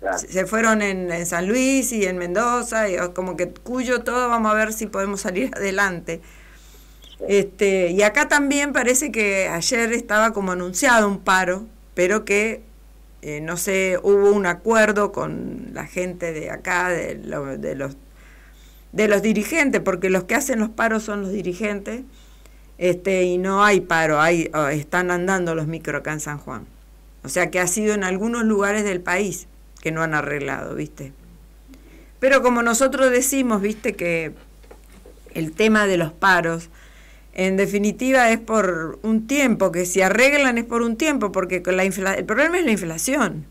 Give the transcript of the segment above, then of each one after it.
claro. Se fueron en San Luis y en Mendoza, y como que Cuyo todo, vamos a ver si podemos salir adelante. Sí. Y acá también parece que ayer estaba como anunciado un paro, pero que no sé, hubo un acuerdo con la gente de acá, de los dirigentes, porque los que hacen los paros son los dirigentes, y no hay paro, están andando los micros acá en San Juan. O sea que ha sido en algunos lugares del país que no han arreglado, ¿viste? Pero como nosotros decimos, ¿viste? Que el tema de los paros, en definitiva es por un tiempo, que si arreglan es por un tiempo, porque con el problema es la inflación.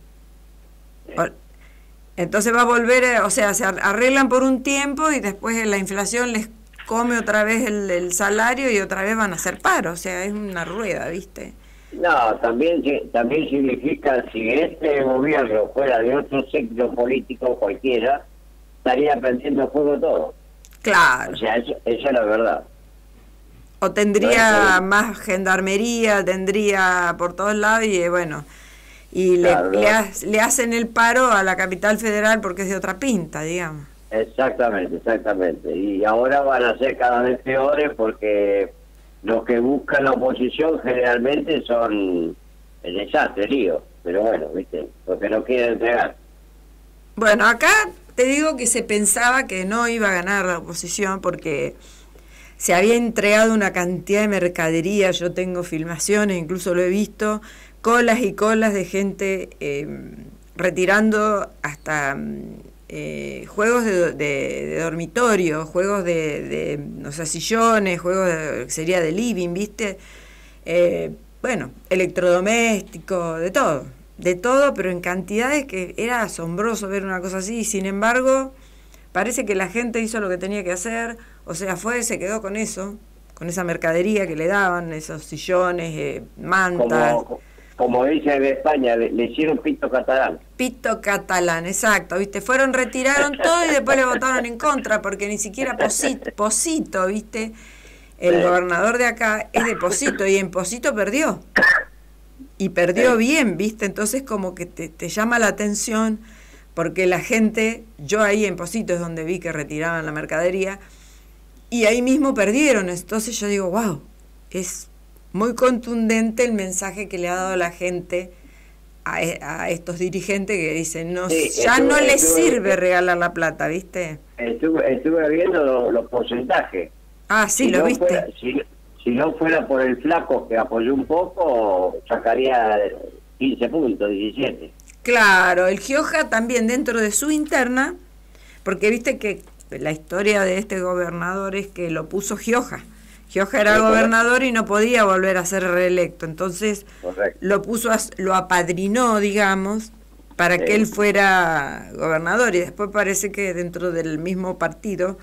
Entonces va a volver, o sea, se arreglan por un tiempo y después la inflación les come otra vez el salario y otra vez van a hacer paro, o sea, es una rueda, ¿viste? No, también significa, si este gobierno fuera de otro sector político cualquiera, estaría prendiendo fuego todo. Claro. O sea, eso es la verdad. O tendría más gendarmería, tendría por todos lados y bueno, y Claro, le hacen el paro a la capital federal porque es de otra pinta, digamos. exactamente, exactamente. Y ahora van a ser cada vez peores porque los que buscan la oposición generalmente son el desastre, lío. Pero bueno, viste, porque no quieren entregar. Bueno, acá te digo que se pensaba que no iba a ganar la oposición porque se había entregado una cantidad de mercadería, yo tengo filmaciones, incluso lo he visto, colas y colas de gente retirando hasta juegos de dormitorio, juegos de no sé, sillones, juegos sería de living, ¿viste? Bueno, electrodomésticos, de todo, pero en cantidades que era asombroso ver una cosa así, y sin embargo, parece que la gente hizo lo que tenía que hacer, o sea, se quedó con eso, con esa mercadería que le daban, esos sillones, mantas. Como dicen en España, le hicieron pito catalán. Pito catalán, exacto, ¿viste? Retiraron todo y después le votaron en contra, porque ni siquiera Posito, ¿viste? El gobernador de acá es de Posito, y en Posito perdió. Y perdió bien, ¿viste? Entonces como que te llama la atención, porque la gente, yo ahí en Posito es donde vi que retiraban la mercadería, y ahí mismo perdieron. Entonces yo digo, wow, es muy contundente el mensaje que le ha dado la gente a estos dirigentes que dicen, no, Sí, ya no les sirve regalar la plata, ¿viste? Estuve viendo los porcentajes. Ah, sí, lo viste. Si no fuera por el flaco que apoyó un poco, sacaría 15 puntos, 17. Claro, el Gioja también dentro de su interna, porque viste que la historia de este gobernador es que lo puso Gioja. Gioja era gobernador y no podía volver a ser reelecto, entonces lo puso, lo apadrinó, digamos, para que él fuera gobernador, y después parece que dentro del mismo partido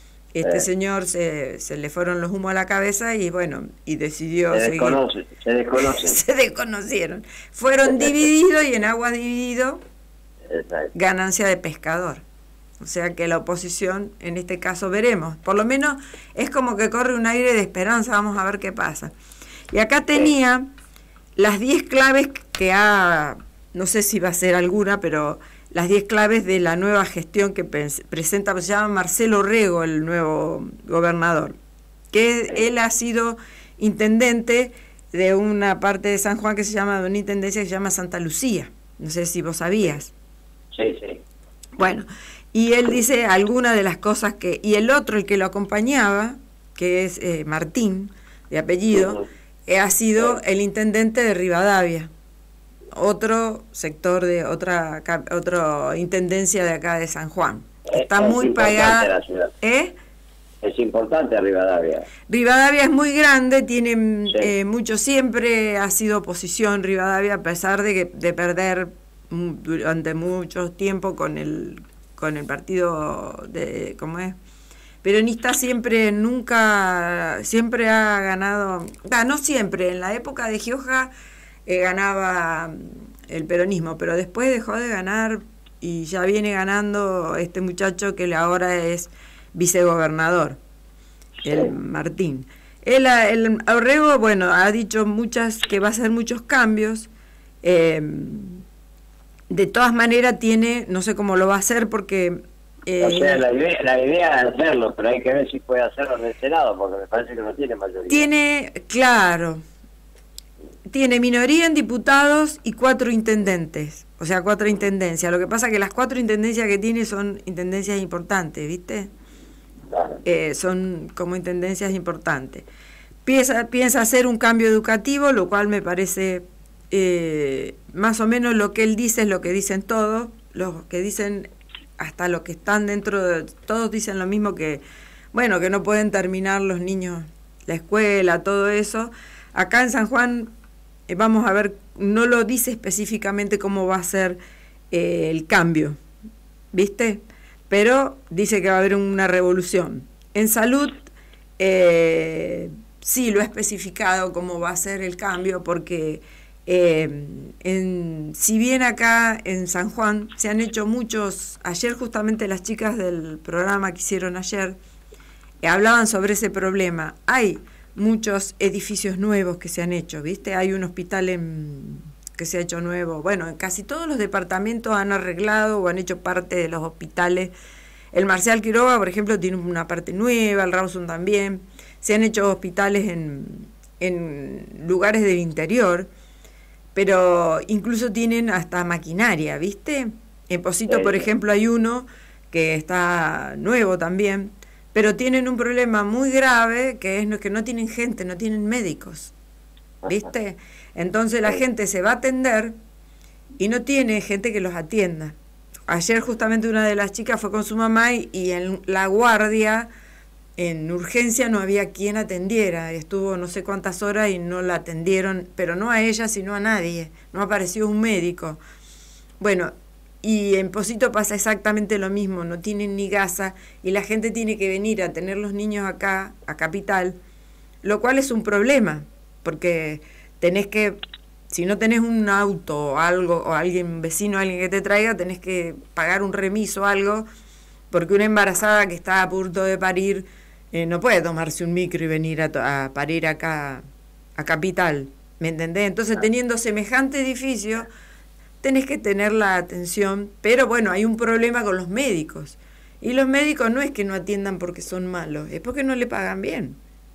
señor se le fueron los humos a la cabeza y bueno, y decidió seguir. Se desconocen. Se desconocieron. Fueron divididos y en aguas dividido, ganancia de pescador. O sea que la oposición, en este caso veremos, por lo menos es como que corre un aire de esperanza, vamos a ver qué pasa. Y acá tenía las 10 claves que no sé si va a ser alguna, pero las 10 claves de la nueva gestión que presenta, se llama Marcelo Rego, el nuevo gobernador, que él ha sido intendente de una parte de San Juan de una intendencia que se llama Santa Lucía, no sé si vos sabías. Sí, sí. Bueno, y él dice algunas de las cosas y el otro, el que lo acompañaba, que es Martín, de apellido, ha sido el intendente de Rivadavia, otro sector de otra intendencia de acá de San Juan. Está muy pagada. Es importante Rivadavia. Rivadavia es muy grande, tiene mucho, siempre ha sido oposición Rivadavia, a pesar de perder durante mucho tiempo con el partido de, ¿cómo es? Peronista, siempre ha ganado, no siempre, en la época de Gioja ganaba el peronismo, pero después dejó de ganar y ya viene ganando este muchacho que ahora es vicegobernador, el Martín. El Orrego, bueno, ha dicho que va a hacer muchos cambios, de todas maneras tiene, no sé cómo lo va a hacer porque... o sea, la idea es hacerlo, pero hay que ver si puede hacerlo en el Senado, porque me parece que no tiene mayoría. Tiene, claro, tiene minoría en diputados y 4 intendentes, o sea, 4 intendencias. Lo que pasa es que las 4 intendencias que tiene son intendencias importantes, ¿viste? Claro. Son como intendencias importantes. Piensa hacer un cambio educativo, lo cual me parece más o menos lo que él dice es lo que dicen todos, los que dicen, hasta los que están dentro de, todos dicen lo mismo, que bueno, que no pueden terminar los niños la escuela, todo eso. Acá en San Juan vamos a ver, no lo dice específicamente cómo va a ser el cambio, ¿viste? Pero dice que va a haber una revolución. En salud sí lo ha especificado cómo va a ser el cambio, porque si bien acá en San Juan se han hecho muchos, ayer justamente las chicas del programa que hicieron ayer hablaban sobre ese problema. Hay muchos edificios nuevos que se han hecho, ¿viste? Hay un hospital que se ha hecho nuevo. Bueno, en casi todos los departamentos han arreglado o han hecho parte de los hospitales. El Marcial Quiroga, por ejemplo, tiene una parte nueva, el Rawson también. Se han hecho hospitales en lugares del interior, pero incluso tienen hasta maquinaria, ¿viste? En Posito, por ejemplo, hay uno que está nuevo también, pero tienen un problema muy grave, que es que no tienen gente, no tienen médicos, ¿viste? Entonces la gente se va a atender y no tiene gente que los atienda. Ayer justamente una de las chicas fue con su mamá y en la guardia, en urgencia, no había quien atendiera. Estuvo no sé cuántas horas y no la atendieron, pero no a ella, sino a nadie. No apareció un médico. Bueno, y en Posito pasa exactamente lo mismo, no tienen ni gasa y la gente tiene que venir a tener los niños acá, a Capital, lo cual es un problema, porque tenés que, si no tenés un auto o algo, o alguien vecino, alguien que te traiga, tenés que pagar un remiso o algo, porque una embarazada que está a punto de parir no puede tomarse un micro y venir a parir acá a Capital, ¿me entendés? Entonces, teniendo semejante edificio, tenés que tener la atención, pero bueno, hay un problema con los médicos, y los médicos no es que no atiendan porque son malos, es porque no le pagan bien.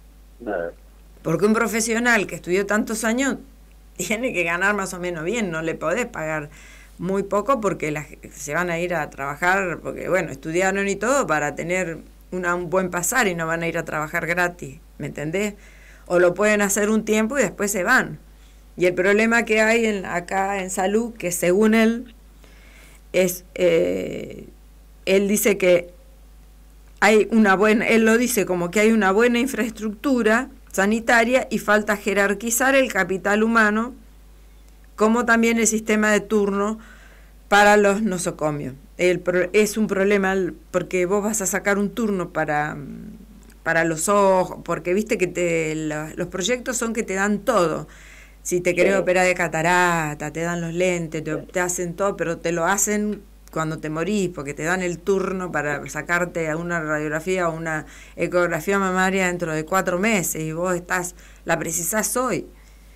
Porque un profesional que estudió tantos años tiene que ganar más o menos bien, no le podés pagar muy poco porque se van a ir a trabajar, porque bueno, estudiaron y todo para tener un buen pasar y no van a ir a trabajar gratis, ¿me entendés? O lo pueden hacer un tiempo y después se van. Y el problema que hay acá en salud, que según él, es, él dice que hay una buena, él lo dice como que hay una buena infraestructura sanitaria y falta jerarquizar el capital humano, como también el sistema de turno para los nosocomios. Es un problema porque vos vas a sacar un turno para los ojos, porque viste que los proyectos son que te dan todo. Si te querés operar de catarata, te dan los lentes, te hacen todo, pero te lo hacen cuando te morís, porque te dan el turno para sacarte a una radiografía o una ecografía mamaria dentro de 4 meses y vos la precisás hoy.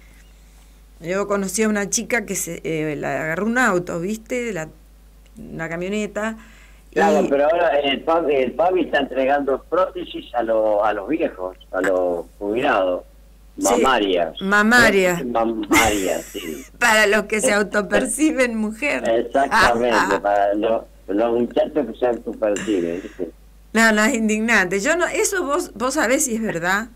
Yo conocí a una chica que la agarró un auto, ¿viste? Una camioneta. Claro, pero ahora el PAMI está entregando prótesis a los viejos, a los jubilados. Mamarias. Sí, mamarias. Mamarias, sí. Para los que se autoperciben mujer. Exactamente, para los muchachos que se autoperciben, ¿viste? No, es indignante. Yo no, eso vos sabés si es verdad.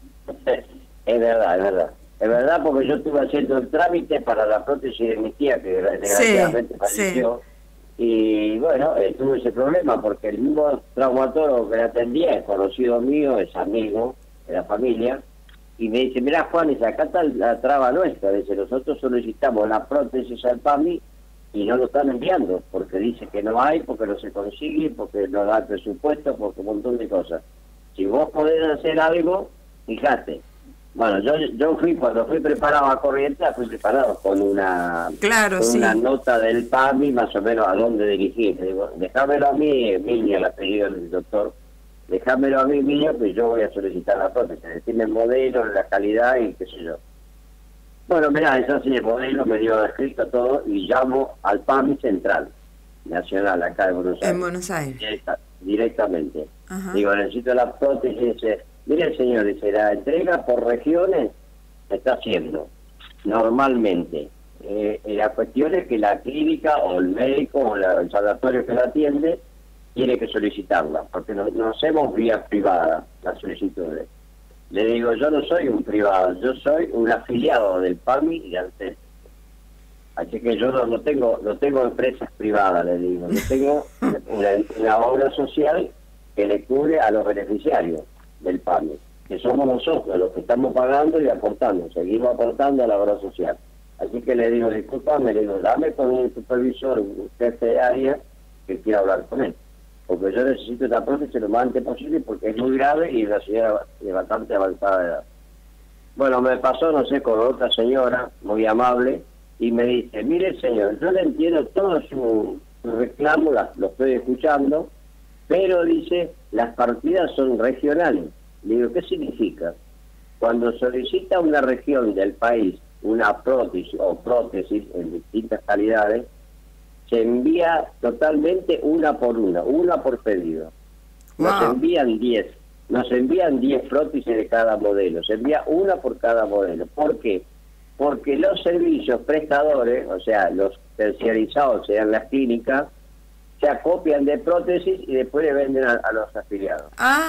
Es verdad. Es verdad, porque yo estuve haciendo el trámite para la prótesis de mi tía, que desgraciadamente falleció. Y bueno, tuve ese problema, porque el mismo traumatólogo que la atendía es conocido mío, es amigo de la familia. Y me dice, mirá Juan, acá está la traba nuestra, dice, nosotros solicitamos la prótesis al PAMI y no lo están enviando, porque dice que no hay, porque no se consigue, porque no da presupuesto, porque un montón de cosas. Si vos podés hacer algo, fíjate. Bueno, yo cuando fui preparado a Corrientes, fui preparado con una una nota del PAMI, más o menos a dónde dirigir. Digo, déjamelo a mí, Emilia, el apellido del doctor, déjamelo a mí, Emilia, pues yo voy a solicitar la prótesis. Decirme el modelo, la calidad y qué sé yo. Bueno, mirá, es así, el modelo me dio escrito todo y llamo al PAMI Central, Nacional, acá de Buenos Aires. En Buenos Aires. Directamente. Ajá. Digo, necesito la prótesis, dice, mire señor, dice, la entrega por regiones se está haciendo, normalmente. La cuestión es que la clínica o el médico o el sanatorio que la atiende tiene que solicitarla, porque no hacemos vía privada las solicitudes. Le digo, yo no soy un privado, yo soy un afiliado del PAMI y del ANSES. Así que yo no tengo empresas privadas, le digo, yo tengo una obra social que le cubre a los beneficiarios del PAMI, que somos nosotros los que estamos pagando y aportando, seguimos aportando a la obra social. Así que le digo, discúlpame, le digo, dame con el supervisor, un jefe de área, que quiera hablar con él. Porque yo necesito esta prótesis lo más antes posible porque es muy grave y la señora de bastante avanzada de edad. Bueno, me pasó, no sé, con otra señora muy amable y me dice, mire señor, yo le entiendo todo su reclamo, lo estoy escuchando, pero dice, las partidas son regionales. Le digo, ¿qué significa? Cuando solicita una región del país una prótesis o prótesis en distintas calidades, se envía totalmente una por pedido. Nos envían 10 prótesis de cada modelo, se envía una por cada modelo. ¿Por qué? Porque los servicios prestadores, o sea, los terciarizados, sean las clínicas, se acopian de prótesis y después le venden a los afiliados.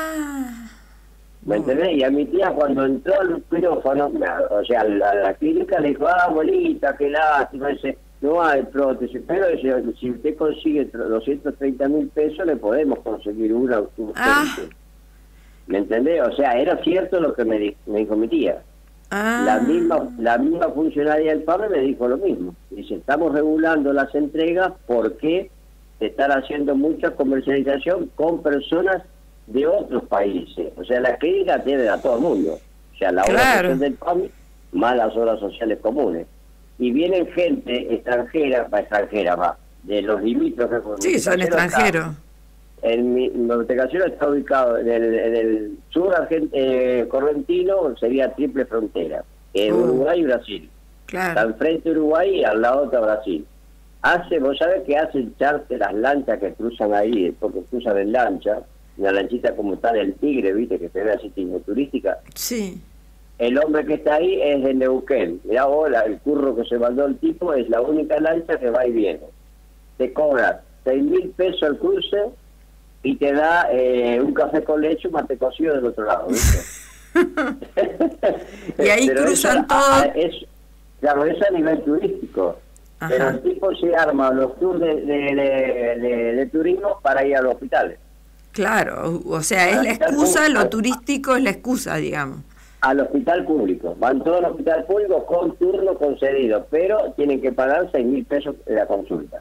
¿Me entendés? Y a mi tía cuando entró al quirófano, o sea, la clínica le dijo, abuelita, qué lástima, dice, no hay prótesis, pero si usted consigue 230.000 pesos, le podemos conseguir una. ¿Me entendés? O sea, era cierto lo que me dijo mi tía. La misma funcionaria del PAMI me dijo lo mismo. Dice, estamos regulando las entregas porque se están haciendo mucha comercialización con personas de otros países. O sea, la clínica tiene a todo el mundo. O sea, la obra social del PAMI más las obras sociales comunes. Y vienen gente extranjera, de los limítrofes. Sí, son extranjeros. Mi casero está ubicado en el sur correntino, sería triple frontera, Uruguay y Brasil. Claro. Está enfrente de Uruguay y al lado está Brasil. Vos sabés que hacen charter las lanchas que cruzan ahí, porque cruzan en lancha, una lanchita como tal el Tigre, viste, que se ve así tipo turística. Sí. El hombre que está ahí es de Neuquén. Mirá vos, el curro que se mandó el tipo, es la única lancha que va y viene. Te cobra 6.000 pesos el cruce y te da un café con leche, un mate cocido del otro lado, ¿viste? Y ahí pero cruzan todo. Claro, es a nivel turístico. Ajá. Pero el tipo se arma los tours de turismo para ir a los hospitales. Claro, o sea, es la excusa, lo turístico es la excusa, digamos. Al hospital público. Van todos al hospital público con turno concedido, pero tienen que pagar 6.000 pesos de la consulta.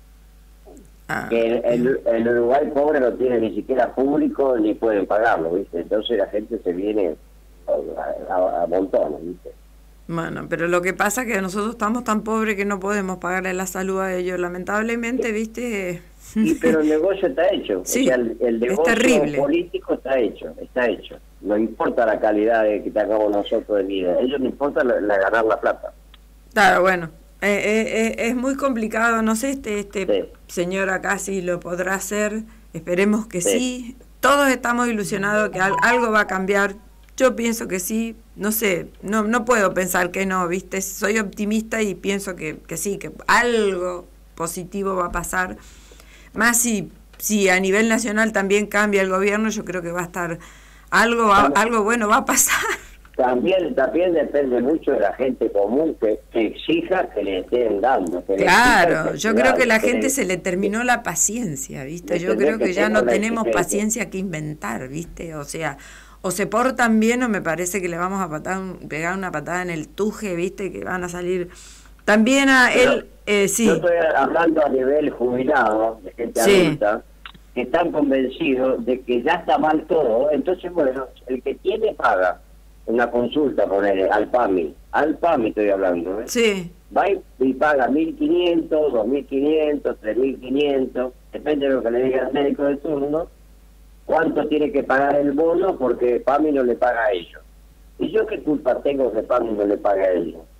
Que el Uruguay pobre no tiene ni siquiera público ni pueden pagarlo, ¿viste? Entonces la gente se viene a montones, ¿viste? Bueno, pero lo que pasa es que nosotros estamos tan pobres que no podemos pagarle la salud a ellos, lamentablemente, ¿viste? Pero el negocio está hecho. Sí, o sea, el negocio político está hecho. No importa la calidad que tengamos nosotros de vida, a ellos no importa la ganar la plata. Claro, bueno, es muy complicado, no sé, sí. Señor acá si lo podrá hacer, esperemos que sí. Todos estamos ilusionados que algo va a cambiar, yo pienso que sí, no sé, no puedo pensar que no, ¿viste? Soy optimista y pienso que sí, que algo positivo va a pasar, más si a nivel nacional también cambia el gobierno, yo creo que va a estar, algo bueno va a pasar. También depende mucho de la gente común que exija que le estén dando. Claro, yo creo que la gente se le terminó la paciencia, ¿viste? Yo creo que ya no tenemos paciencia que inventar, ¿viste? O sea, o se portan bien o me parece que le vamos a pegar una patada en el tuje, ¿viste? Que van a salir... También a él... sí. Yo estoy hablando a nivel jubilado, de gente adulta, que están convencidos de que ya está mal todo. Entonces, bueno, el que tiene paga una consulta, poner al PAMI estoy hablando, ¿eh? Sí. Va y paga 1.500, 2.500, 3.500, depende de lo que le diga el médico de turno, cuánto tiene que pagar el bono porque PAMI no le paga a ellos. ¿Y yo qué culpa tengo que PAMI no le paga a ellos?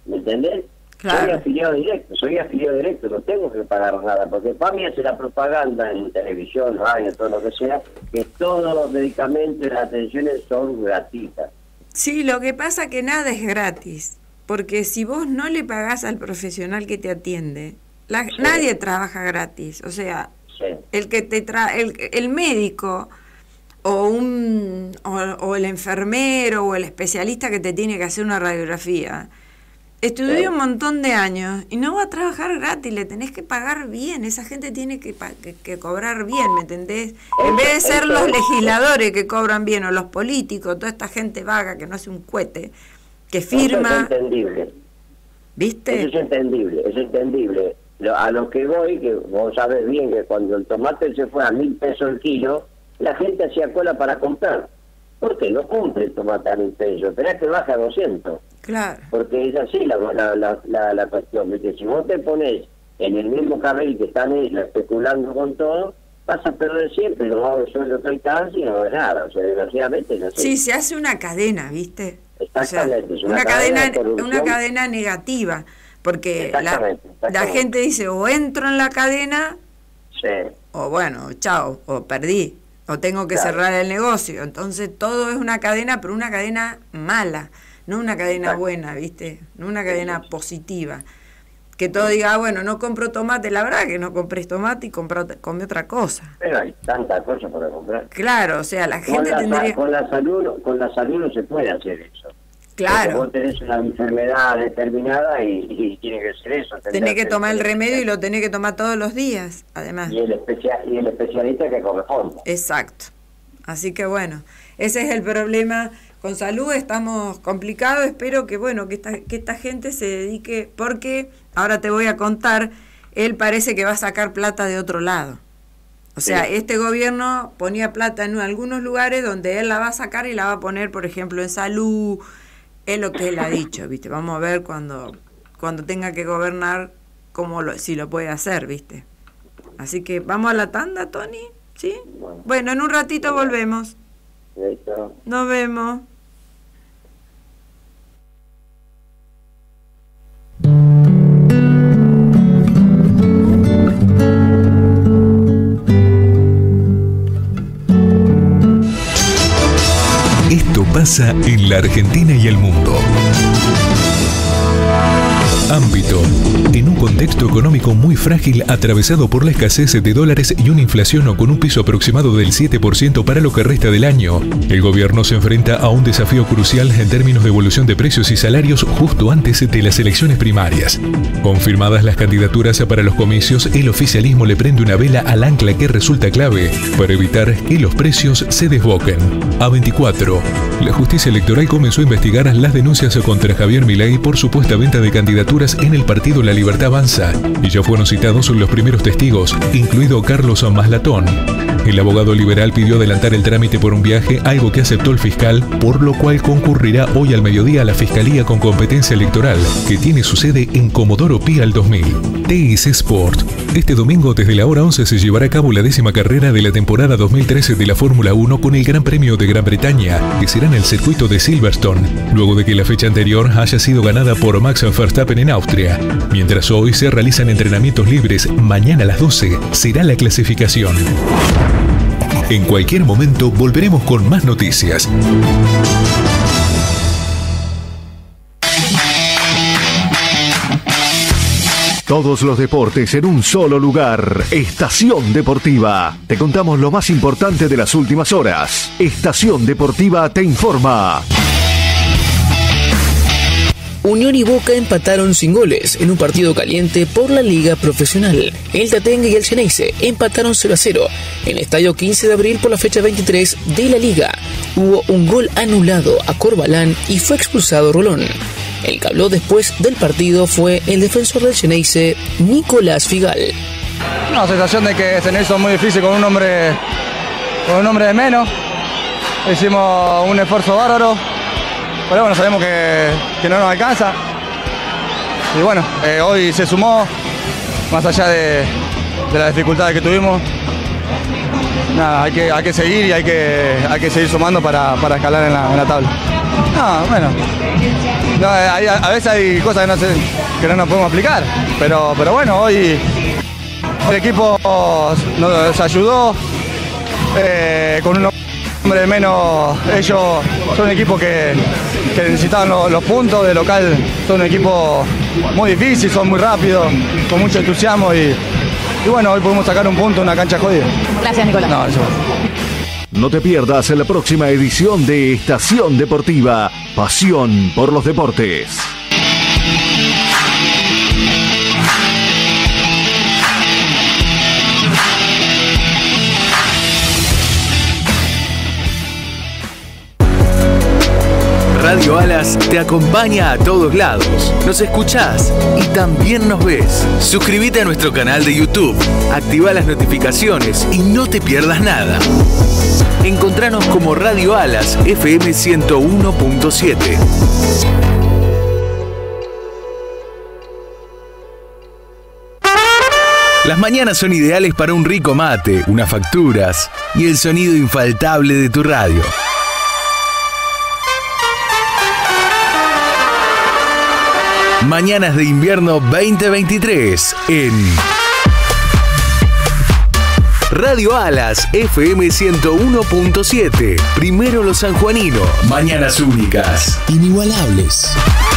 ¿me entendés? Claro. Soy afiliado directo, no tengo que pagar nada, porque para mí hace la propaganda en televisión, radio, todo lo que sea, que todos los medicamentos y las atenciones son gratuitas. Sí, lo que pasa que nada es gratis, porque si vos no le pagás al profesional que te atiende, nadie trabaja gratis, o sea, el que te el médico o el enfermero o el especialista que te tiene que hacer una radiografía, estudió un montón de años y no va a trabajar gratis, le tenés que pagar bien, esa gente tiene que cobrar bien, ¿me entendés? En vez de ser los legisladores que cobran bien o los políticos, toda esta gente vaga que no hace un cohete, que firma... Eso es entendible. ¿Viste? Eso es entendible. A lo que voy, que vos sabés bien que cuando el tomate se fue a 1.000 pesos el kilo, la gente hacía cola para comprar. ¿Por qué? No compre el tomate a 1.000 pesos, esperá que baje a 200. Claro. Porque es así la cuestión, porque si vos te pones en el mismo carril que están ellos especulando con todo, vas a perder siempre, no va a sueldo 30 años y no va nada, o sea, desgraciadamente no sé. Sí, se hace una cadena, ¿viste? Exactamente, o sea, una cadena negativa, porque la gente dice, o entro en la cadena, o bueno, chao, o perdí, o tengo que cerrar el negocio. Entonces todo es una cadena, pero una cadena mala, no una cadena buena, ¿viste? No una cadena positiva. Que todo diga, bueno, no compro tomate, la verdad que no compré tomate y comí otra cosa. Pero hay tantas cosas para comprar. Claro, o sea, la gente tendría... Con la salud no se puede hacer eso. Claro. Porque vos tenés una enfermedad determinada y tiene que ser eso. Tenés que tomar el remedio y lo tenés que tomar todos los días, además. Y el especialista que corresponde. Exacto. Así que bueno, ese es el problema. Con salud estamos complicados. Espero que bueno que esta gente se dedique, porque ahora te voy a contar, él parece que va a sacar plata de otro lado. O sea, este gobierno ponía plata en algunos lugares donde él la va a sacar y la va a poner, por ejemplo, en salud. Es lo que él ha dicho, ¿viste? Vamos a ver cuando tenga que gobernar si lo puede hacer, ¿viste? Así que vamos a la tanda, Tony, ¿sí? Bueno, en un ratito volvemos. Listo. Nos vemos. Esto pasa en la Argentina y el mundo. Ámbito. En un contexto económico muy frágil, atravesado por la escasez de dólares y una inflación con un piso aproximado del 7% para lo que resta del año, el gobierno se enfrenta a un desafío crucial en términos de evolución de precios y salarios justo antes de las elecciones primarias. Confirmadas las candidaturas para los comicios, el oficialismo le prende una vela al ancla que resulta clave para evitar que los precios se desboquen. A24. La justicia electoral comenzó a investigar las denuncias contra Javier Milei por supuesta venta de candidaturas en el partido La Libertad Avanza, y ya fueron citados los primeros testigos, incluido Carlos Maslatón. El abogado liberal pidió adelantar el trámite por un viaje, algo que aceptó el fiscal, por lo cual concurrirá hoy al mediodía a la Fiscalía con competencia electoral, que tiene su sede en Comodoro Pi al 2000. TIC Sport. Este domingo desde la hora 11 se llevará a cabo la 10ª carrera de la temporada 2013 de la Fórmula 1 con el Gran Premio de Gran Bretaña, que será en el circuito de Silverstone, luego de que la fecha anterior haya sido ganada por Max Verstappen en Austria. Mientras hoy se realizan entrenamientos libres, mañana a las 12 será la clasificación. En cualquier momento volveremos con más noticias. Todos los deportes en un solo lugar. Estación Deportiva. Te contamos lo más importante de las últimas horas. Estación Deportiva te informa. Unión y Boca empataron sin goles en un partido caliente por la Liga Profesional. El Tatengue y el Xeneize empataron 0-0 en el Estadio 15 de Abril por la fecha 23 de la Liga. Hubo un gol anulado a Corbalán y fue expulsado Rolón. El que habló después del partido fue el defensor del Xeneize, Nicolás Figal. Una sensación de que Xeneize es muy difícil con un hombre de menos. Hicimos un esfuerzo bárbaro. Pero bueno, sabemos que no nos alcanza. Y bueno, hoy se sumó, más allá de las dificultades que tuvimos. Nada, hay que seguir y hay que seguir sumando para escalar en la tabla. No, bueno, No, a veces hay cosas que no nos podemos explicar, pero bueno, hoy el equipo nos ayudó con un hombre menos. Ellos son un equipo que necesitaban los puntos de local, son un equipo muy difícil, son muy rápidos, con mucho entusiasmo y bueno, hoy podemos sacar un punto en una cancha jodida. Gracias, Nicolás. No, eso. No te pierdas en la próxima edición de Estación Deportiva, pasión por los deportes. Radio Alas te acompaña a todos lados. Nos escuchás y también nos ves. Suscríbete a nuestro canal de YouTube, activa las notificaciones y no te pierdas nada. Encontranos como Radio Alas FM 101.7. Las mañanas son ideales para un rico mate, unas facturas y el sonido infaltable de tu radio. Mañanas de invierno 2023 en Radio Alas FM 101.7. Primero los sanjuaninos. Mañanas únicas. Inigualables.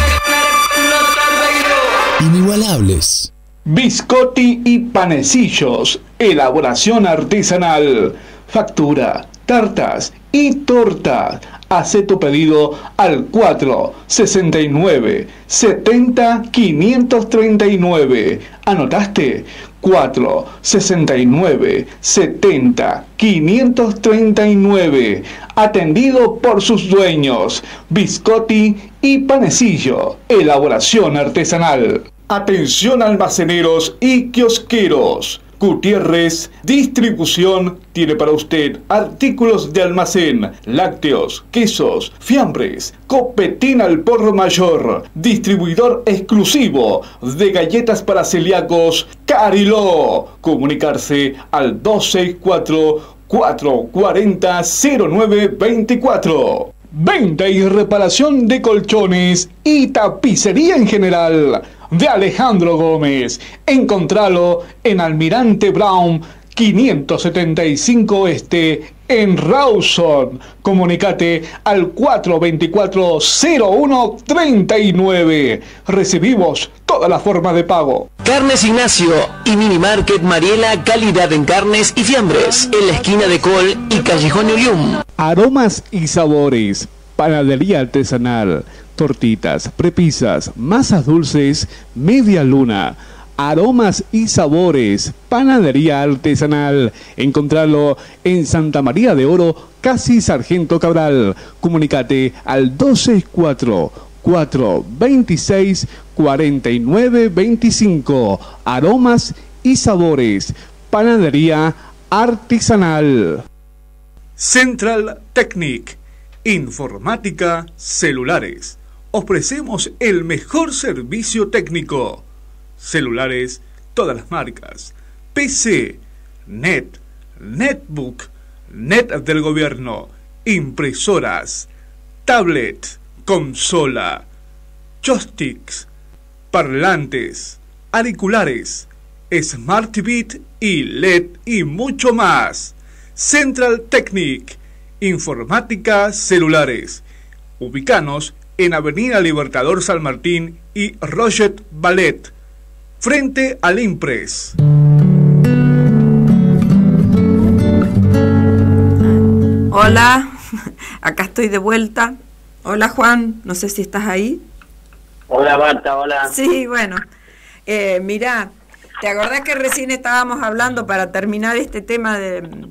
Inigualables. Biscotti y panecillos. Elaboración artesanal. Factura, tartas y tortas. Haz tu pedido al 469 70 539. ¿Anotaste? 469 70 539. Atendido por sus dueños. Biscotti y panecillo. Elaboración artesanal. Atención almaceneros y kiosqueros. Gutiérrez Distribución tiene para usted artículos de almacén, lácteos, quesos, fiambres, copetín al por mayor, distribuidor exclusivo de galletas para celíacos Cariló. Comunicarse al 264-440-0924. Venta y reparación de colchones y tapicería en general de Alejandro Gómez. Encontralo en Almirante Brown 575 Oeste en Rawson. Comunicate al 424-0139. Recibimos todas las formas de pago. Carnes Ignacio y Mini Market Mariela, calidad en carnes y fiambres, en la esquina de Col y Callejón Ulium. Aromas y sabores, panadería artesanal, tortitas, prepisas, masas dulces, media luna. Aromas y sabores, panadería artesanal. Encontrarlo en Santa María de Oro, casi Sargento Cabral. Comunicate al 264-426-4925. Aromas y sabores, panadería artesanal. Central Technic, informática, celulares. Ofrecemos el mejor servicio técnico. Celulares, todas las marcas. PC, Net, Netbook, Net del gobierno, impresoras, tablet, consola, joysticks, parlantes, auriculares, Smart TV y LED y mucho más. Central Technic, informática, celulares. Ubicanos en Avenida Libertador San Martín y Roget Ballet, frente al Impres. Hola, acá estoy de vuelta. Hola Juan, no sé si estás ahí. Hola Marta, hola. Sí, bueno, mirá, ¿te acordás que recién estábamos hablando para terminar este tema del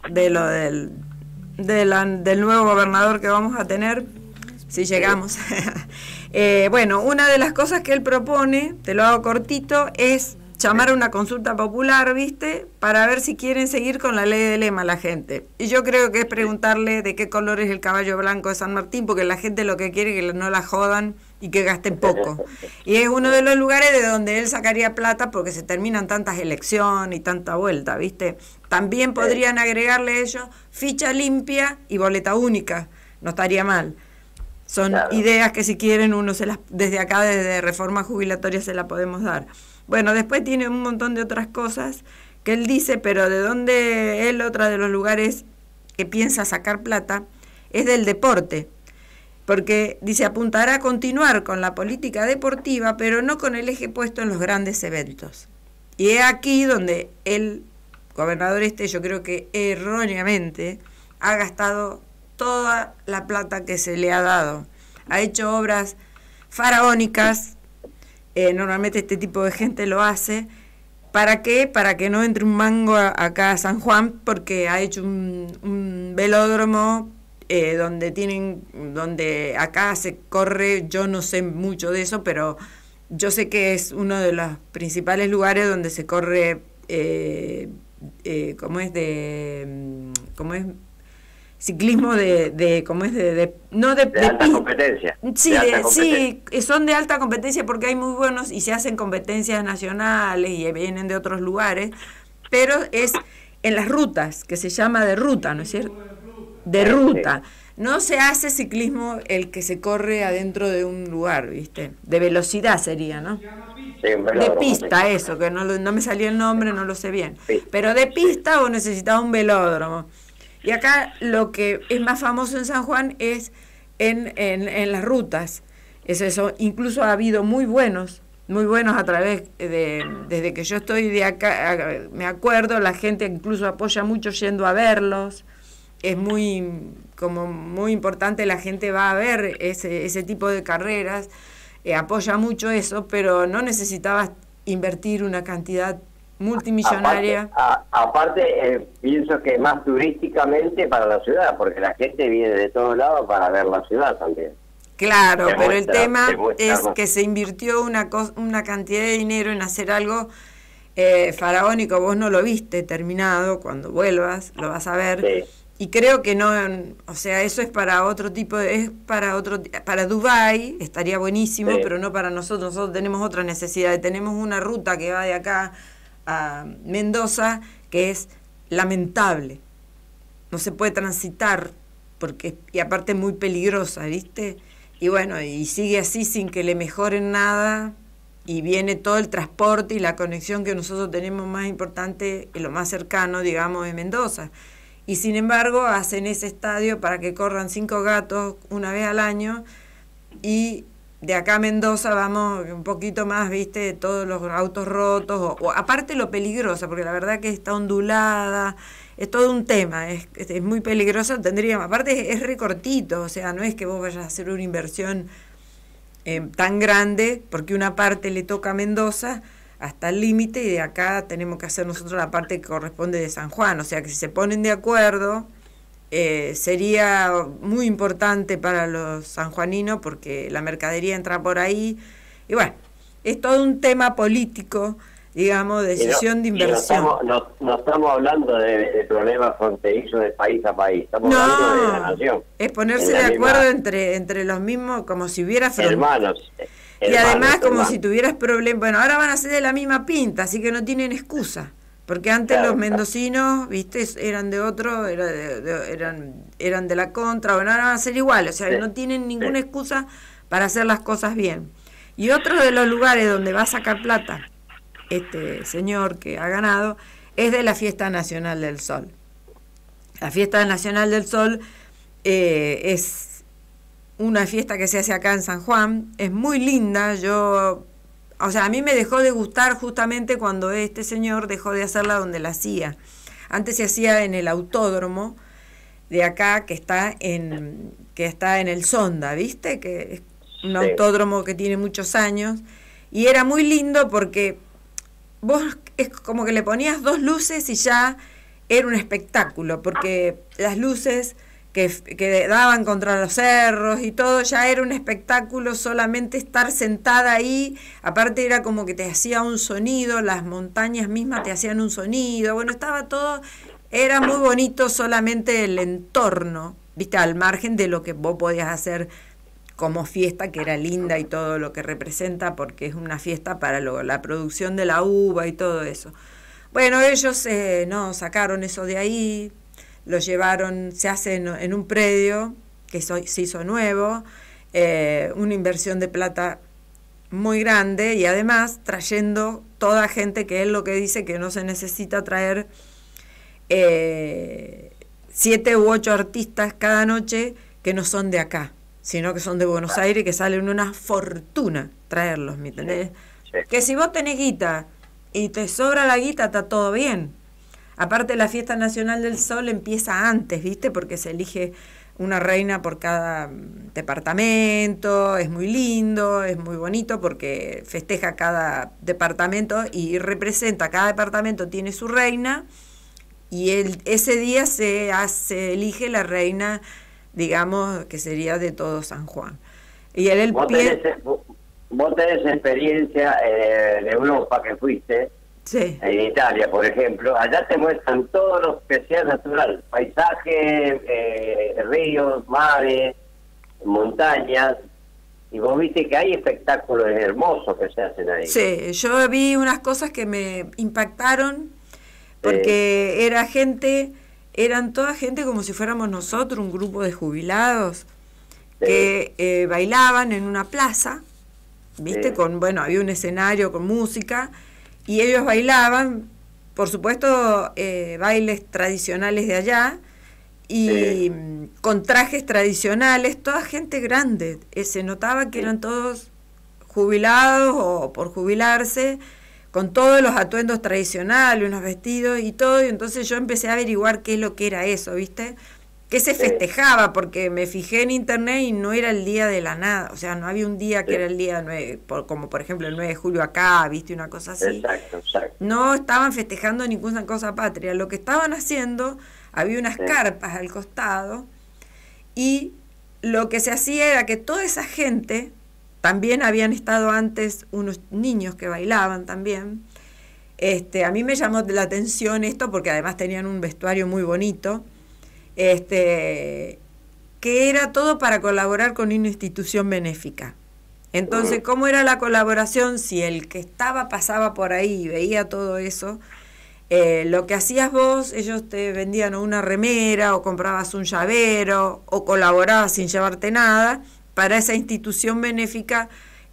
nuevo gobernador que vamos a tener? Si llegamos. Bueno, una de las cosas que él propone, te lo hago cortito, es llamar a una consulta popular, ¿viste? Para ver si quieren seguir con la ley de lema la gente. Y yo creo que es preguntarle de qué color es el caballo blanco de San Martín, porque la gente lo que quiere es que no la jodan y que gasten poco. Y es uno de los lugares de donde él sacaría plata porque se terminan tantas elecciones y tanta vuelta, ¿viste? También podrían agregarle ellos ficha limpia y boleta única. No estaría mal. son Claro. ideas que si quieren uno se las, desde acá, desde Reforma Jubilatoria se la podemos dar. Bueno, después tiene un montón de otras cosas que él dice, pero de donde él, otra de los lugares que piensa sacar plata, es del deporte. Porque dice, apuntará a continuar con la política deportiva, pero no con el eje puesto en los grandes eventos. Y es aquí donde el gobernador yo creo que erróneamente ha gastado toda la plata que se le ha dado. Ha hecho obras faraónicas, normalmente este tipo de gente lo hace. ¿Para qué? Para que no entre un mango acá a San Juan, porque ha hecho un velódromo donde acá se corre, yo no sé mucho de eso, pero yo sé que es uno de los principales lugares donde se corre, ciclismo no de alta pista. competencia. Sí, son de alta competencia porque hay muy buenos y se hacen competencias nacionales y vienen de otros lugares, pero es en las rutas, que se llama de ruta, ¿no es cierto? De ruta. No se hace ciclismo el que se corre adentro de un lugar, ¿viste? De velocidad sería, ¿no? Sí, De pista, eso, que no me salía el nombre, no lo sé bien. Sí. Pero de pista vos necesitabas un velódromo. Y acá lo que es más famoso en San Juan es en las rutas. Es eso. Incluso ha habido muy buenos a través desde que yo estoy de acá, me acuerdo, la gente incluso apoya mucho yendo a verlos. Es muy importante, la gente va a ver ese tipo de carreras, apoya mucho eso, pero no necesitabas invertir una cantidad multimillonaria. Aparte, pienso que más turísticamente para la ciudad, porque la gente viene de todos lados para ver la ciudad también. Claro, pero el tema es ¿no? que se invirtió una cantidad de dinero en hacer algo faraónico. Vos no lo viste terminado, cuando vuelvas lo vas a ver. Sí. Y creo que no, o sea, eso es para otro tipo, para Dubái estaría buenísimo, Sí. pero no para nosotros. Nosotros tenemos otra necesidad, tenemos una ruta que va de acá a Mendoza que es lamentable, no se puede transitar y aparte es muy peligrosa, ¿viste? Y bueno, y sigue así sin que le mejoren nada, y viene todo el transporte y la conexión que nosotros tenemos más importante y lo más cercano, digamos, de Mendoza. Y sin embargo hacen ese estadio para que corran 5 gatos una vez al año, y de acá a Mendoza vamos un poquito más, ¿viste? Todos los autos rotos, o aparte lo peligrosa, porque la verdad que está ondulada, es todo un tema, es muy peligroso, aparte es recortito, o sea, no es que vos vayas a hacer una inversión tan grande, porque una parte le toca a Mendoza hasta el límite, y de acá tenemos que hacer nosotros la parte que corresponde de San Juan, o sea que si se ponen de acuerdo, sería muy importante para los sanjuaninos, porque la mercadería entra por ahí, y bueno, es todo un tema político, digamos, decisión de inversión. No estamos hablando de problemas fronterizos de país a país, estamos hablando de la nación. Es ponerse de acuerdo entre los mismos, como si hubiera hermanos. Y además como si tuvieras problemas. Bueno, ahora van a ser de la misma pinta, así que no tienen excusa. Porque antes los mendocinos, viste, eran de otro, eran de la contra, bueno, ahora van a ser iguales, o sea, no tienen ninguna excusa para hacer las cosas bien. Y otro de los lugares donde va a sacar plata este señor que ha ganado es de la Fiesta Nacional del Sol. La Fiesta Nacional del Sol es una fiesta que se hace acá en San Juan, es muy linda. O sea, a mí me dejó de gustar justamente cuando este señor dejó de hacerla donde la hacía. Antes se hacía en el autódromo de acá, que está en el Sonda, ¿viste? Que es un autódromo que tiene muchos años, y era muy lindo porque vos es como que le ponías 2 luces y ya era un espectáculo, porque las luces que daban contra los cerros y todo, ya era un espectáculo solamente estar sentada ahí. Aparte era como que te hacía un sonido, las montañas mismas te hacían un sonido, bueno, estaba todo, era muy bonito solamente el entorno, viste, al margen de lo que vos podías hacer como fiesta, que era linda y todo lo que representa, porque es una fiesta para la producción de la uva y todo eso. Bueno, ellos no sacaron eso de ahí, lo llevaron, se hace en un predio que se hizo nuevo, una inversión de plata muy grande y además trayendo toda gente que él lo que dice que no se necesita traer 7 u 8 artistas cada noche que no son de acá, sino que son de Buenos Aires, que salen una fortuna traerlos, ¿me entendés? Sí. Que si vos tenés guita y te sobra la guita, está todo bien. Aparte, la Fiesta Nacional del Sol empieza antes, ¿viste? Porque se elige una reina por cada departamento, es muy lindo, es muy bonito porque festeja cada departamento y representa, cada departamento tiene su reina y ese día se elige la reina, digamos, que sería de todo San Juan. Y vos tenés experiencia de Europa que fuiste, sí. En Italia, por ejemplo, allá te muestran todo lo que sea natural, paisajes, ríos, mares, montañas, y vos viste que hay espectáculos hermosos que se hacen ahí. Sí, yo vi unas cosas que me impactaron, porque eran toda gente como si fuéramos nosotros, un grupo de jubilados, que bailaban en una plaza, viste, había un escenario con música, y ellos bailaban, por supuesto, bailes tradicionales de allá, y con trajes tradicionales, toda gente grande. Se notaba que eran todos jubilados o por jubilarse, con todos los atuendos tradicionales, unos vestidos y todo, y entonces yo empecé a averiguar qué es lo que era eso, ¿viste? ¿Qué se festejaba? Porque me fijé en internet y no era el día de la nada, o sea, no había un día que era el día 9, como por ejemplo el 9 de julio acá, ¿viste? Una cosa así. Exacto. No estaban festejando ninguna cosa patria, lo que estaban haciendo, había unas carpas al costado, y lo que se hacía era que toda esa gente, también habían estado antes unos niños que bailaban también, a mí me llamó la atención esto porque además tenían un vestuario muy bonito, que era todo para colaborar con una institución benéfica. Entonces, ¿cómo era la colaboración? Si el que pasaba por ahí y veía todo eso, lo que hacías vos, ellos te vendían una remera o comprabas un llavero o colaborabas sin llevarte nada para esa institución benéfica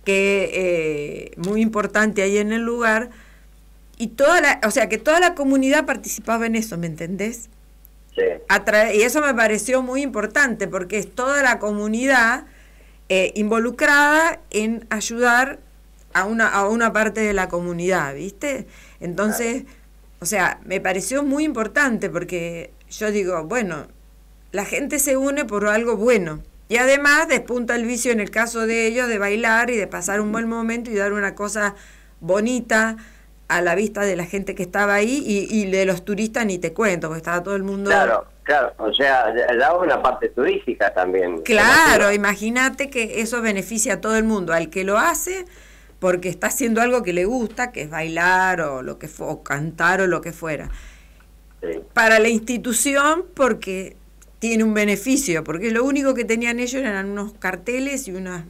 que muy importante ahí en el lugar, y que toda la comunidad participaba en eso, ¿me entendés? Sí. Y eso me pareció muy importante porque es toda la comunidad involucrada en ayudar a una parte de la comunidad, ¿viste? Entonces, o sea, me pareció muy importante porque yo digo, bueno, la gente se une por algo bueno y además despunta el vicio en el caso de ellos de bailar y de pasar un buen momento y dar una cosa bonita a la vista de la gente que estaba ahí y de los turistas ni te cuento, porque estaba todo el mundo... Claro, o sea, daba una parte turística también. Claro, imagínate que eso beneficia a todo el mundo, al que lo hace porque está haciendo algo que le gusta, que es bailar o o cantar o lo que fuera. Sí. Para la institución porque tiene un beneficio, porque lo único que tenían ellos eran unos carteles y unas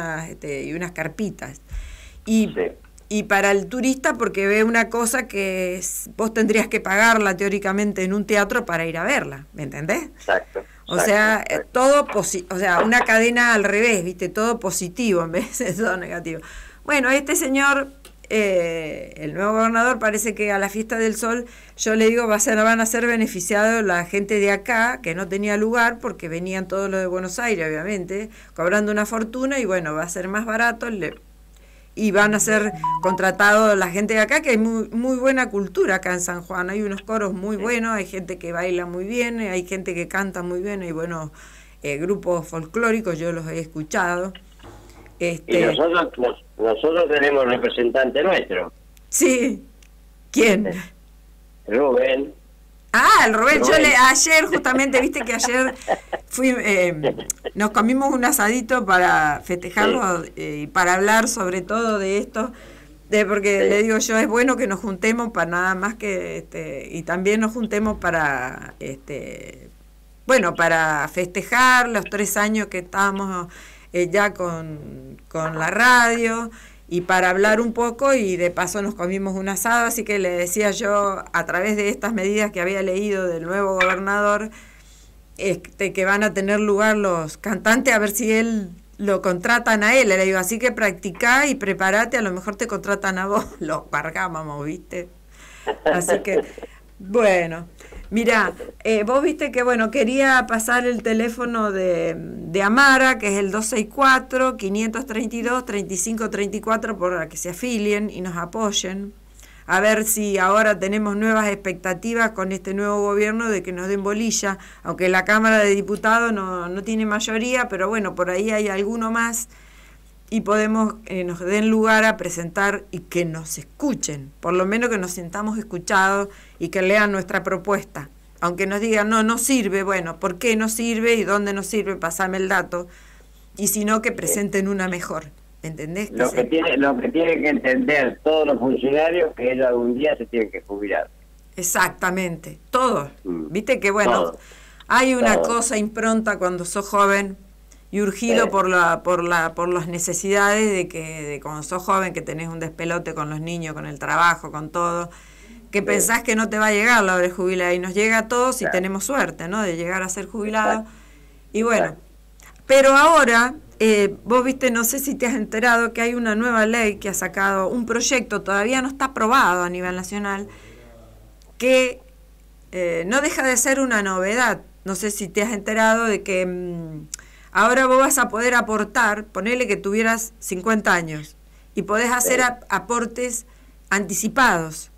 carpitas. Y para el turista porque ve una cosa que vos tendrías que pagarla teóricamente en un teatro para ir a verla, ¿me entendés? Exacto. O sea, una cadena al revés, ¿viste? Todo positivo en vez de todo negativo. Bueno, este señor, el nuevo gobernador, parece que a la Fiesta del Sol, yo le digo, van a ser beneficiados la gente de acá, que no tenía lugar, porque venían todos los de Buenos Aires, obviamente, cobrando una fortuna, y bueno, va a ser más barato, y van a ser contratados la gente de acá, que hay muy buena cultura acá en San Juan, hay unos coros muy buenos, hay gente que baila muy bien, hay gente que canta muy bien, hay buenos grupos folclóricos, yo los he escuchado. Y nosotros tenemos representante nuestro. Sí. ¿Quién? Rubén. Ah, el Rubén. Ayer justamente, viste que ayer nos comimos un asadito para festejarlo y para hablar sobre todo de esto, porque le digo yo, es bueno que nos juntemos para nada más que, y también nos juntemos para, para festejar los 3 años que estábamos ya con la radio, y para hablar un poco, y de paso nos comimos un asado, así que le decía yo, a través de estas medidas que había leído del nuevo gobernador, que van a tener lugar los cantantes, a ver si él lo contratan a él, le digo, así que practicá y prepárate, a lo mejor te contratan a vos, los pargámamos, ¿viste? Así que, bueno, mirá, vos viste que, bueno, quería pasar el teléfono de Amara, que es el 264-532-3534, para que se afilien y nos apoyen. A ver si ahora tenemos nuevas expectativas con este nuevo gobierno de que nos den bolilla, aunque la Cámara de Diputados no tiene mayoría, pero bueno, por ahí hay alguno más y podemos, nos den lugar a presentar y que nos escuchen, por lo menos que nos sintamos escuchados y que lean nuestra propuesta. Aunque nos digan, no sirve, bueno, ¿por qué no sirve y dónde no sirve? Pasame el dato. Y si no, que presenten una mejor. ¿Entendés? Lo que tienen que entender todos los funcionarios que ellos algún día se tienen que jubilar. Exactamente, todos. Viste que bueno, hay una cosa impronta cuando sos joven y urgido por las necesidades de cuando sos joven, que tenés un despelote con los niños, con el trabajo, con todo, que pensás que no te va a llegar la hora de jubilar, y nos llega a todos y tenemos suerte, ¿no?, de llegar a ser jubilados. Y bueno, pero ahora vos viste, no sé si te has enterado que hay una nueva ley que ha sacado un proyecto, todavía no está aprobado a nivel nacional, que no deja de ser una novedad. No sé si te has enterado de que ahora vos vas a poder aportar, ponele que tuvieras 50 años, y podés hacer aportes anticipados.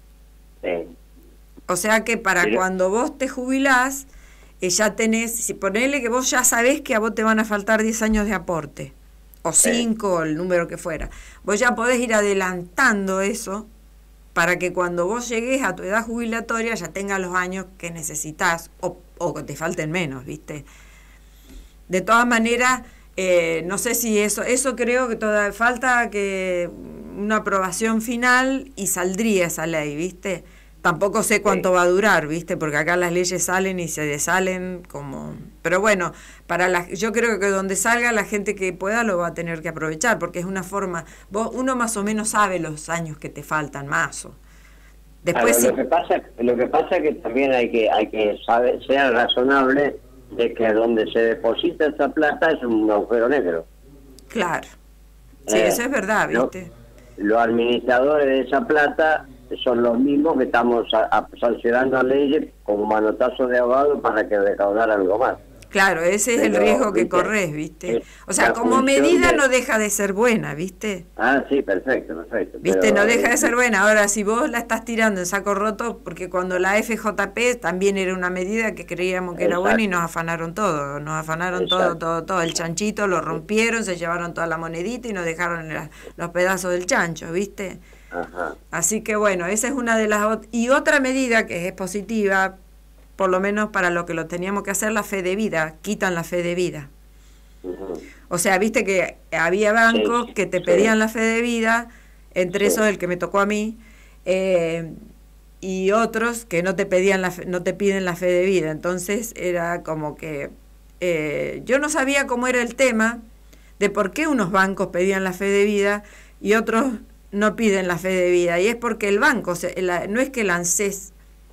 O sea que para cuando vos te jubilás, ya tenés, si ponele que vos ya sabés que a vos te van a faltar 10 años de aporte, o 5, o el número que fuera, vos ya podés ir adelantando eso para que cuando vos llegues a tu edad jubilatoria ya tengas los años que necesitas, o que te falten menos, ¿viste? De todas maneras, no sé si eso creo que todavía falta que una aprobación final y saldría esa ley, ¿viste? Tampoco sé cuánto va a durar, ¿viste? Porque acá las leyes salen y se desalen como... Pero bueno, yo creo que donde salga, la gente que pueda lo va a tener que aprovechar, porque es una forma... uno más o menos sabe los años que te faltan más. Después lo que pasa es que también hay que saber, ser razonable de que donde se deposita esa plata es un agujero negro. Claro. Sí, eso es verdad, ¿viste? Los administradores de esa plata son los mismos que estamos sancionando leyes como manotazo de ahogado para que recaudar algo más. Claro, ese es el riesgo que corres, ¿viste? O sea, como medida no deja de ser buena, ¿viste? Ah, sí, perfecto. ¿Viste? Pero, no deja de ser buena. Ahora, si vos la estás tirando en saco roto, porque cuando la FJP también era una medida que creíamos que era buena y nos afanaron todo. Nos afanaron todo. El chanchito lo rompieron, se llevaron toda la monedita y nos dejaron los pedazos del chancho, ¿viste? Ajá. Así que bueno, esa es una de las... Y otra medida que es positiva, por lo menos para lo que lo teníamos que hacer, la fe de vida, quitan la fe de vida. O sea, viste que había bancos que te pedían la fe de vida, entre esos el que me tocó a mí, y otros que no te pedían no te piden la fe de vida. Entonces era como que yo no sabía cómo era el tema de por qué unos bancos pedían la fe de vida y otros no piden la fe de vida, y es porque el banco, no es que el ANSES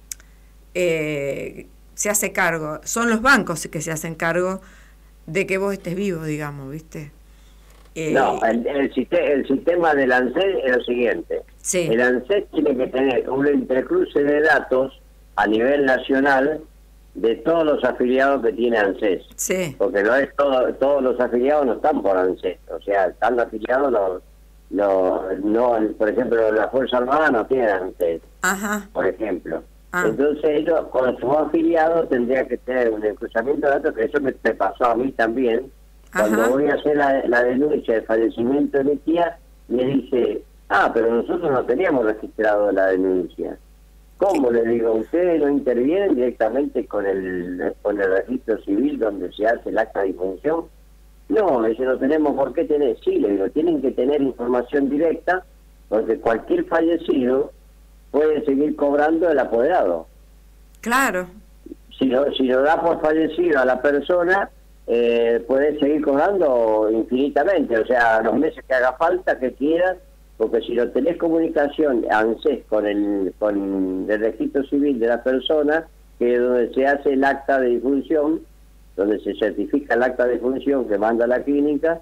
se hace cargo, son los bancos que se hacen cargo de que vos estés vivo, digamos, ¿viste? No, el sistema del ANSES es lo siguiente. Sí. El ANSES tiene que tener un entrecruce de datos a nivel nacional de todos los afiliados que tiene ANSES. Sí. Porque no es todos los afiliados no están por ANSES, o sea, están afiliados por ejemplo, la Fuerza Armada no tiene ANSES, por ejemplo. Entonces ellos, con sus afiliados, tendría que tener un cruzamiento de datos, que eso me pasó a mí también. Cuando voy a hacer la denuncia de fallecimiento de mi tía, me dice, pero nosotros no teníamos registrado la denuncia. ¿Cómo? Le digo, ustedes no intervienen directamente con el registro civil donde se hace el acta de difunción. No, eso no tenemos por qué tener. Sí, le digo, tienen que tener información directa, porque cualquier fallecido puede seguir cobrando el apoderado. Claro. Si lo da por fallecido a la persona, puede seguir cobrando infinitamente, o sea, los meses que haga falta, que quieras, porque si no tenés comunicación ANSES con el registro civil de la persona, que es donde se hace el acta de difunción, donde se certifica el acta de difunción que manda a la clínica,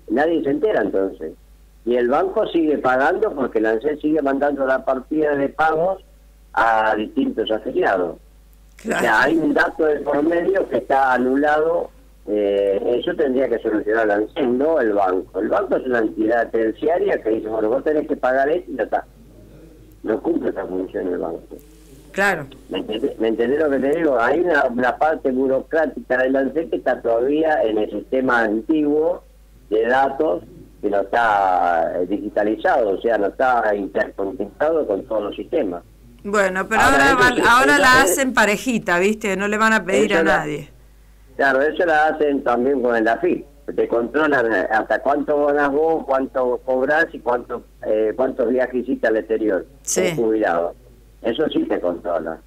nadie se entera entonces. Y el banco sigue pagando porque la ANSES sigue mandando la partida de pagos a distintos afiliados. Claro. O sea, hay un dato de por medio que está anulado. Eso tendría que solucionar la ANSES, no el banco. El banco es una entidad terciaria que dice, bueno, vos tenés que pagar esto y ya está. No cumple esa función el banco. Claro. ¿Me entendés lo que te digo? Hay una parte burocrática del ANSES que está todavía en el sistema antiguo de datos, que no está digitalizado, o sea, no está interconectado con todos los sistemas. Bueno, pero ahora la hacen parejita, ¿viste? No le van a pedir a nadie. Claro, eso la hacen también con el AFIP. Te controlan hasta cuánto ganas vos, cuánto cobras y cuántos viajes hiciste al exterior. Sí. Jubilado. Eso sí te controla.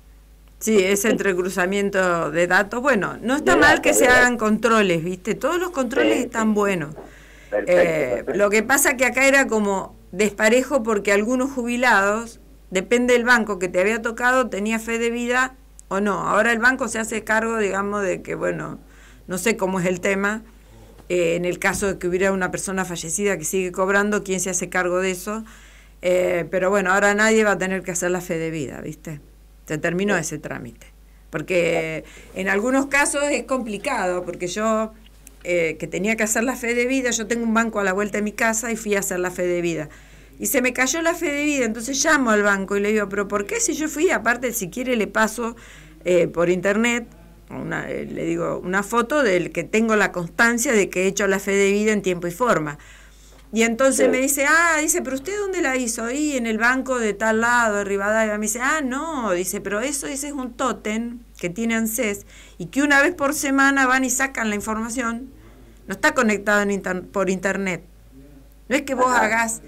Sí, ese entrecruzamiento de datos. Bueno, no está mal que se hagan controles, ¿viste? Todos los controles están buenos. Perfecto. Lo que pasa que acá era como desparejo porque algunos jubilados, depende del banco que te había tocado, tenía fe de vida o no. Ahora el banco se hace cargo, digamos, de que, bueno, no sé cómo es el tema. En el caso de que hubiera una persona fallecida que sigue cobrando, ¿quién se hace cargo de eso? Pero bueno, ahora nadie va a tener que hacer la fe de vida, ¿viste? Se terminó ese trámite. Porque en algunos casos es complicado, porque yo, que tenía que hacer la fe de vida, yo tengo un banco a la vuelta de mi casa y fui a hacer la fe de vida. Y se me cayó la fe de vida, entonces llamo al banco y le digo, pero ¿por qué si yo fui? Aparte, si quiere le paso por internet, le digo, una foto del que tengo la constancia de que he hecho la fe de vida en tiempo y forma. Y entonces me dice, pero ¿usted dónde la hizo? Ahí en el banco de tal lado, de Rivadavia. Me dice, no, dice, pero ese es un tótem que tiene ANSES y que una vez por semana van y sacan la información. No está conectado por internet. No es que vos hagas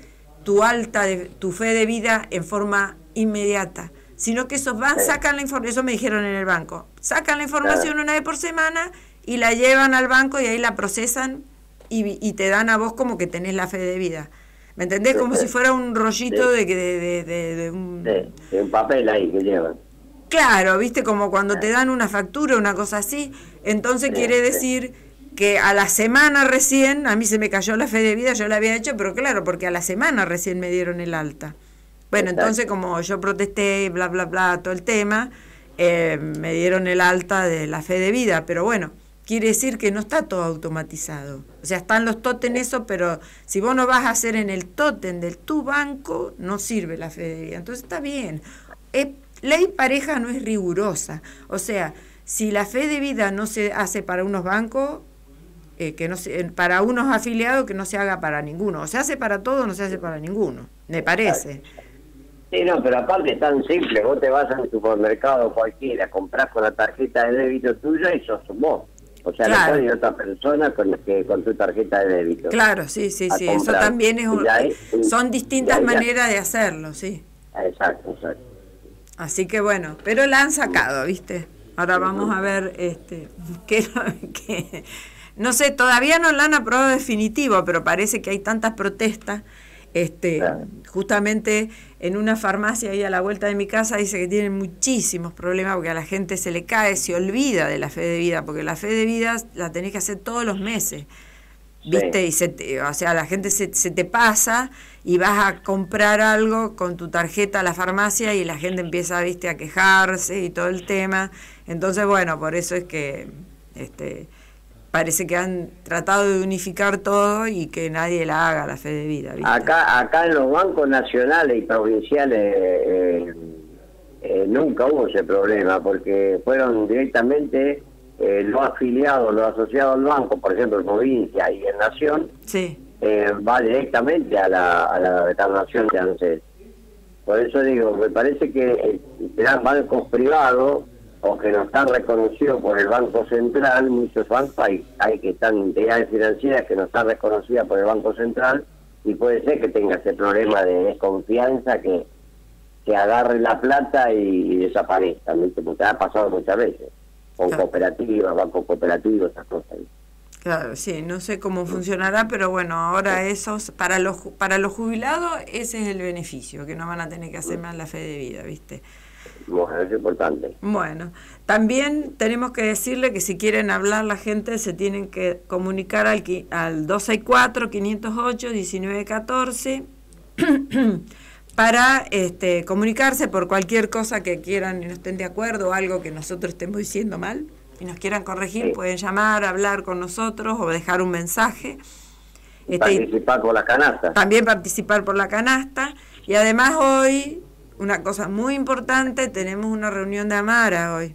tu fe de vida en forma inmediata, sino que esos van, sacan la información, eso me dijeron en el banco, sacan la información una vez por semana y la llevan al banco y ahí la procesan y te dan a vos como que tenés la fe de vida. ¿Me entendés? Como si fuera un rollito de un papel ahí que llevan. Claro, ¿viste? Como cuando te dan una factura, una cosa así. Entonces quiere decir que a la semana recién, a mí se me cayó la fe de vida, yo la había hecho, pero claro, porque a la semana recién me dieron el alta. Bueno, entonces como yo protesté, bla, bla, bla, todo el tema, me dieron el alta de la fe de vida, pero bueno, quiere decir que no está todo automatizado. O sea, están los tótem eso, pero si vos no vas a hacer en el tótem de tu banco, no sirve la fe de vida. Entonces está bien. Ley pareja no es rigurosa. O sea, si la fe de vida no se hace para unos bancos, que no para unos afiliados, que no se haga para ninguno. O se hace para todos, no se hace para ninguno, me parece. Sí, no, pero aparte es tan simple. Vos te vas al supermercado cualquiera, comprás con la tarjeta de débito tuya y sos vos. O sea, no puede ir otra persona con tu tarjeta de débito. Claro, sí, eso también son distintas maneras de hacerlo, sí. Exacto. Así que bueno, pero la han sacado, ¿viste? Ahora vamos a ver que no sé, todavía no la han aprobado definitivo, pero parece que hay tantas protestas. Justamente en una farmacia ahí a la vuelta de mi casa dice que tienen muchísimos problemas porque a la gente se le cae, se olvida de la fe de vida, porque la fe de vida la tenés que hacer todos los meses, ¿viste? Y o sea, la gente se te pasa y vas a comprar algo con tu tarjeta a la farmacia y la gente empieza, ¿viste?, a quejarse y todo el tema. Entonces, bueno, por eso es que parece que han tratado de unificar todo y que nadie la haga la fe de vida, ¿viste? Acá en los bancos nacionales y provinciales nunca hubo ese problema, porque fueron directamente los afiliados, los asociados al banco, por ejemplo en provincia y en nación, va directamente a la determinación de ANSES. Por eso digo, me parece que serán bancos privados o que no están reconocidos por el Banco Central. Muchos bancos hay que están entidades financieras que no están reconocidas por el Banco Central, y puede ser que tenga ese problema de desconfianza que agarre la plata y desaparezca, ¿viste? Porque ha pasado muchas veces con cooperativas, bancos cooperativos, esas cosas. Claro, sí, no sé cómo funcionará, pero bueno, ahora esos para los jubilados ese es el beneficio, que no van a tener que hacer más la fe de vida, ¿viste? Bueno, es importante. Bueno, también tenemos que decirle que si quieren hablar la gente se tienen que comunicar al 264-508-1914 para comunicarse por cualquier cosa que quieran y no estén de acuerdo o algo que nosotros estemos diciendo mal y nos quieran corregir, sí. Pueden llamar, hablar con nosotros o dejar un mensaje. Participar por la canasta. También participar por la canasta. Y además hoy, una cosa muy importante, tenemos una reunión de Amara hoy.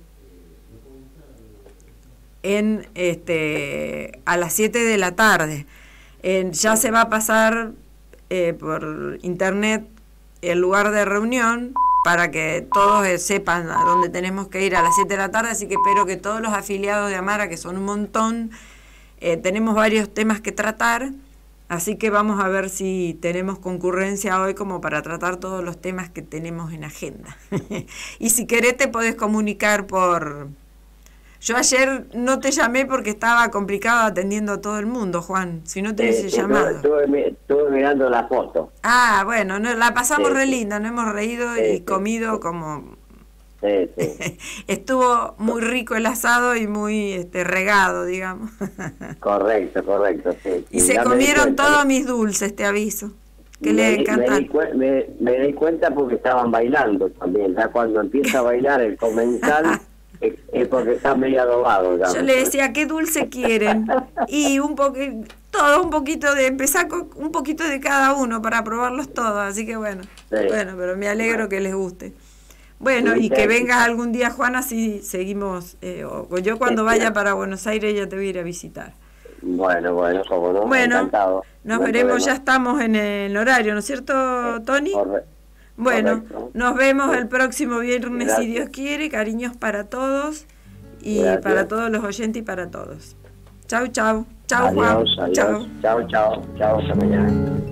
A las 7 de la tarde. Ya se va a pasar por internet el lugar de reunión para que todos sepan a dónde tenemos que ir a las 7 de la tarde, así que espero que todos los afiliados de Amara, que son un montón, tenemos varios temas que tratar, así que vamos a ver si tenemos concurrencia hoy como para tratar todos los temas que tenemos en agenda. Y si querés te podés comunicar por... Yo ayer no te llamé porque estaba complicado atendiendo a todo el mundo, Juan, si no te hubiese llamado. Estuve mirando la foto. Ah, bueno, la pasamos re linda, nos hemos reído y comido como... Sí. Estuvo muy rico el asado y muy regado, digamos. Correcto, sí. Y se comieron todos mis dulces, te aviso, que les encantan. Me di cuenta porque estaban bailando también, ya cuando empieza a bailar el comensal... Es porque está medio adobado. Yo le decía, ¿qué dulce quieren? Y un poquito de, empezar con un poquito de cada uno para probarlos todos, así que bueno, pero me alegro que les guste. Bueno, y que vengas algún día, Juan, así seguimos, o yo cuando vaya para Buenos Aires ya te voy a ir a visitar. Bueno, como no, bueno, encantado. Nos veremos, ya estamos en el horario, ¿no es cierto, Tony? Bueno, nos vemos el próximo viernes, si Dios quiere. Cariños para todos y para todos los oyentes y para todos. Chau, Juan. Adiós. Chau. Hasta mañana.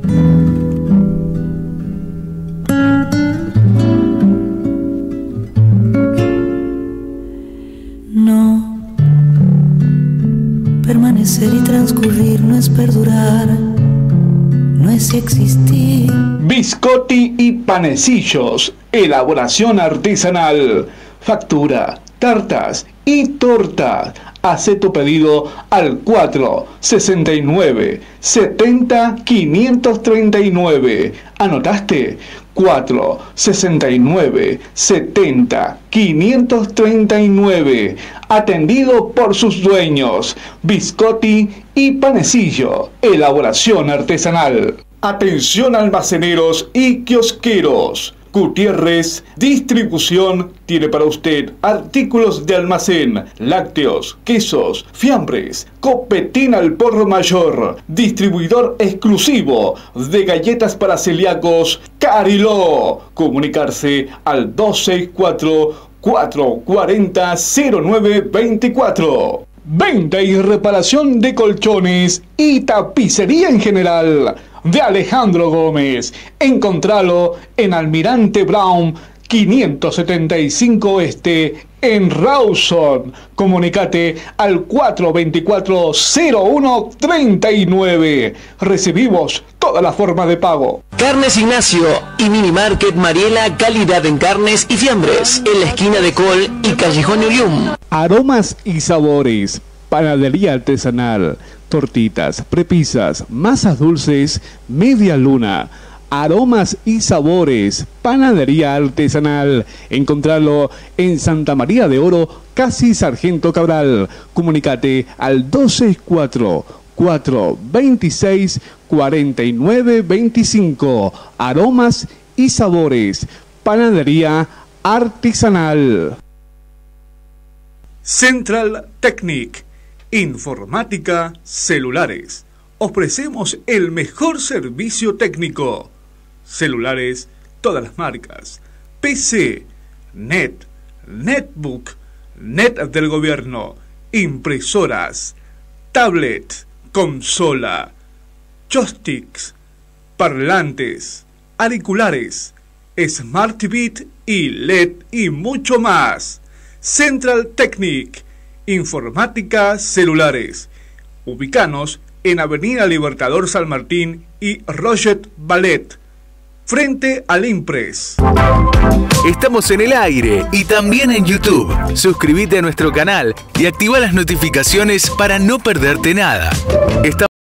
No, permanecer y transcurrir no es perdurar, no es existir. Biscotti y panecillos, elaboración artesanal, factura, tartas y tortas. Haz tu pedido al 469 70 539. ¿Anotaste? 469 70 539. Atendido por sus dueños. Biscotti y panecillo, elaboración artesanal. Atención almaceneros y kiosqueros. Gutiérrez Distribución tiene para usted artículos de almacén, lácteos, quesos, fiambres, copetín al por mayor, distribuidor exclusivo de galletas para celíacos Cariló. Comunicarse al 264-440-0924. Venta y reparación de colchones y tapicería en general de Alejandro Gómez. Encontralo en Almirante Brown 575 Oeste en Rawson. Comunicate al 424-0139. Recibimos todas las formas de pago. Carnes Ignacio y Mini Market Mariela, calidad en carnes y fiambres, en la esquina de Col y Callejón Urium. Aromas y sabores, panadería artesanal, tortitas, prepisas, masas dulces, media luna. Aromas y sabores, panadería artesanal. Encontrarlo en Santa María de Oro, casi Sargento Cabral. Comunicate al 264-426-4925. Aromas y sabores, panadería artesanal. Central Technic, informática, celulares. Ofrecemos el mejor servicio técnico. Celulares, todas las marcas. PC, Net, Netbook, Net del gobierno, impresoras, tablet, consola, joysticks, parlantes, auriculares, Smart TV y LED y mucho más. Central Technic, informática, celulares. Ubicanos en Avenida Libertador San Martín y Roget Ballet. frente al Impress. Estamos en el aire y también en YouTube. Suscríbete a nuestro canal y activa las notificaciones para no perderte nada.